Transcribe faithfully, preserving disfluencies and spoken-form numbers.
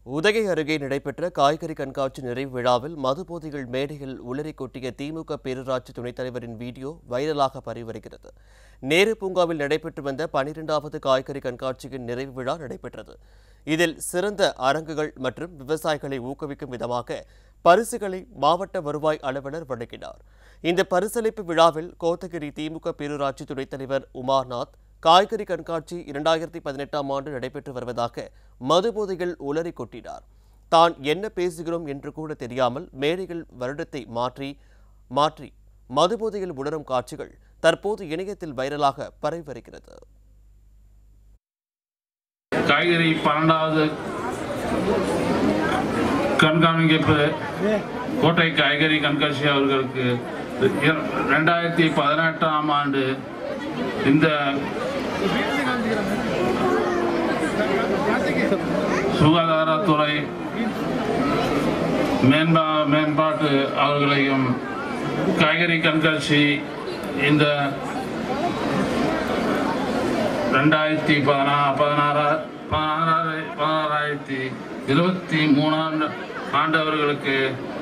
உதகை அருகே நடைபெற்ற காய்கறி கண்காட்சி நிறைவு விழாவில் மதுபோதைகள் மேடையில் உளறி கொட்டிய திமுக பேரூராட்சி துணைத் தலைவரின் வீடியோ வைரலாக பரவி வருகிறது. நேரு பூங்காவில் நடைபெற்று வந்த பனிரெண்டாவது காய்கறி கண்காட்சியின் நிறைவு விழா நடைபெற்றது. இதில் சிறந்த அரங்குகள் மற்றும் விவசாயிகளை ஊக்குவிக்கும் விதமாக பரிசுகளை மாவட்ட வருவாய் அலுவலர் வழங்கினார். இந்த பரிசளிப்பு விழாவில் கோத்தகிரி திமுக பேரூராட்சி துணைத் தலைவர் உமாநாத், காய்கறி கண்காட்சி இரண்டாயிரத்தி பதினெட்டாம் ஆண்டு நடைபெற்று வருவதாக மதுபோதைகள் உளறி கொட்டினார். தான் என்ன பேசுகிறோம் என்று கூட தெரியாமல் மேடைகள் வருடத்தை மாற்றி மாற்றி மதுபோதையில் உணரும் காட்சிகள் தற்போது இணையத்தில் வைரலாக பரவி வருகிறது. காய்கறி பன்னெண்டாவது கண்காணிப்பு கோட்டை காய்கறி கண்காட்சி அவர்களுக்கு இரண்டாயிரத்தி பதினெட்டாம் ஆண்டு இந்த சுகாதாரத்துறை மேம்பா மேம்பாட்டு அவர்களையும் காய்கறி கண்காட்சி இந்த ரெண்டாயிரத்தி பதினா பதினாறு பதினாறு பதினாறாயிரத்தி இருபத்தி மூணாம் ஆண்டவர்களுக்கு